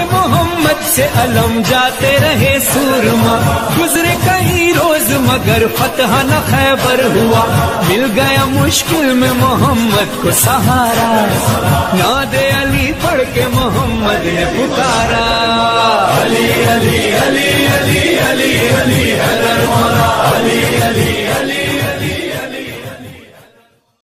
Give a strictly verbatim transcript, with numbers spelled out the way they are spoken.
मोहम्मद से अलम जाते रहे सूरमा, गुजरे कई रोज मगर फतह न खैबर हुआ। मिल गया मुश्किल में मोहम्मद को सहारा, नादे अली पढ़ के मोहम्मद ने पुकारा। अली अली अली